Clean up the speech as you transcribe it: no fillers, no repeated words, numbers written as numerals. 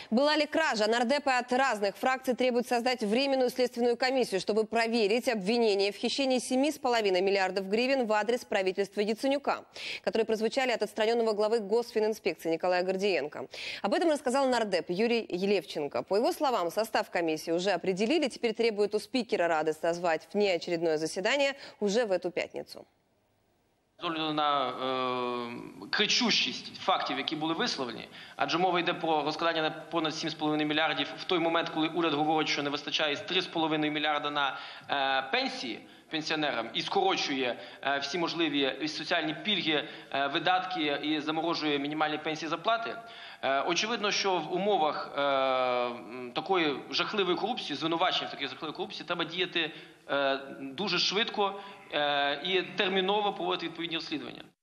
Была ли кража? Нардепы от разных фракций требуют создать временную следственную комиссию, чтобы проверить обвинения в хищении 7,5 миллиардов гривен в адрес правительства Яценюка, которые прозвучали от отстраненного главы Госфининспекции Николая Гордиенко. Об этом рассказал нардеп Юрий Левченко. По его словам, состав комиссии уже определили, теперь требует у спикера Рады созвать внеочередное заседание уже в эту п'ятницю. З огляду на кричущість фактів, які були висловлені, адже мова йде про розкладання на понад 7,5 мільярдів в той момент, коли уряд говорить, що не вистачає 3,5 мільярда на пенсії пенсіонерам і скорочує всі можливі соціальні пільги, видатки і заморожує мінімальні пенсії зарплати. Очевидно, що в умовах такої жахливої корупції, звинувачень в такій жахливій корупції, треба діяти дуже швидко і терміново проводити відповідні розслідування.